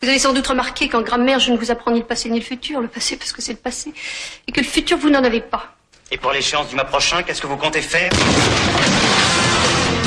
Vous avez sans doute remarqué qu'en grammaire, je ne vous apprends ni le passé ni le futur. Le passé parce que c'est le passé. Et que le futur, vous n'en avez pas. Et pour l'échéance du mois prochain, qu'est-ce que vous comptez faire?